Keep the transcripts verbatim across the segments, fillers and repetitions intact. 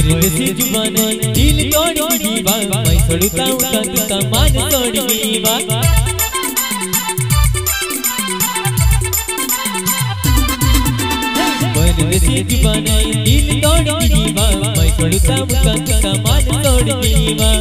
परदेसी जुबाना दिल तोड़ दीवा मैं छोड़ता हूँ तू का मान तोड़ दीवा परदेसी जुबाना दिल तोड़ दीवा मैं छोड़ता हूँ तू का मान तोड़ दीवा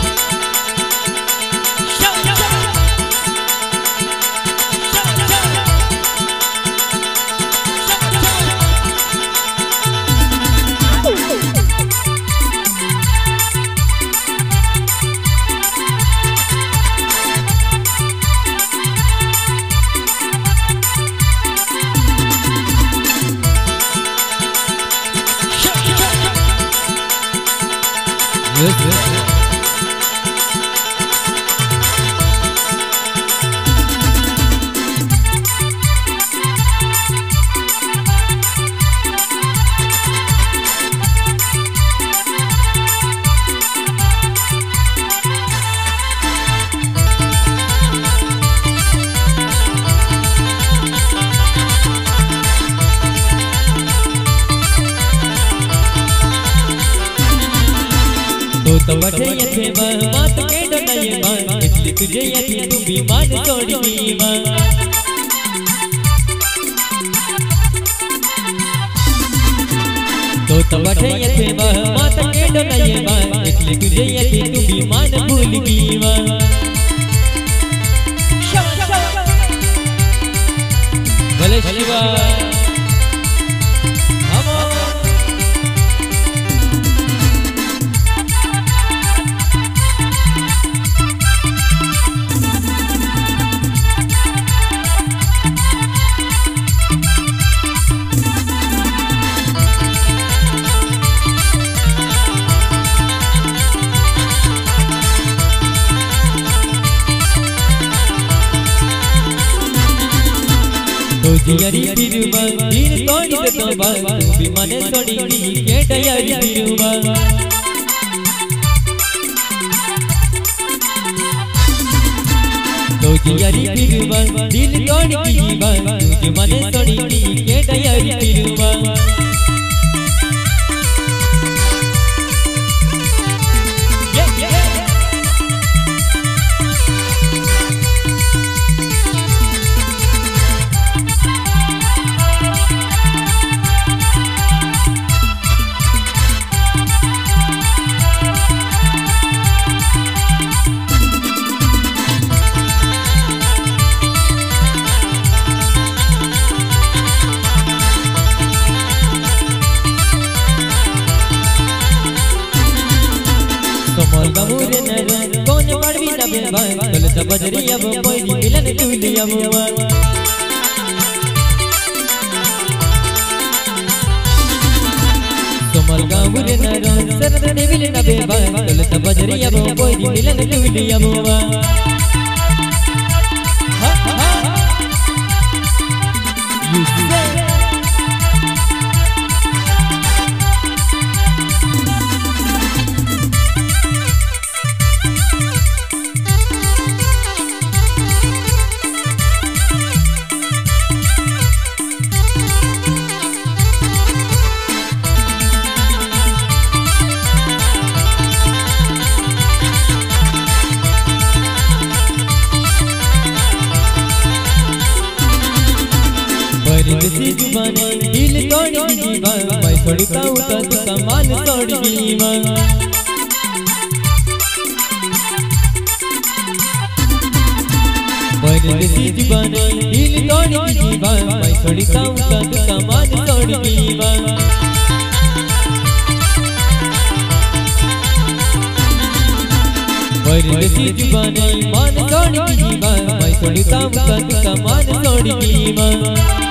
Yes, yes. तो बटे ये बा बात के डोले बा इसलिए तुझे ये तू भी मान तोड़ी बा तो तो बटे ये बा बात के डोले बा इसलिए तुझे ये तू भी मान भूल गई बा भले शिवा तो जियारी बिरुवा दिल तोड़ी दे तो बा तू भी मने तोड़ी दी के डयारी बिरुवा तो जियारी बिरुवा दिल तोड़ी दी बा तू भी मने तोड़ी दी के डयारी बिरुवा गमुरे नर कौन पड़वी दबे भाई कल तबजरी अब कोई मिलन तुली अब कमल गमुरे नर सरद देविल दबे भाई कल तबजरी अब कोई मिलन तुली अब परदेसी जुबाना दिल तोड़ दीवा मैं छोड़ता हूँ तू का मान तोड़ दीवा परदेसी जुबाना दिल तोड़ दीवा मैं छोड़ता हूँ तू का मान तोड़ दीवा परदेसी जुबाना मान तोड़ दीवा मैं छोड़ता हूँ तू का मान तोड़ दीवा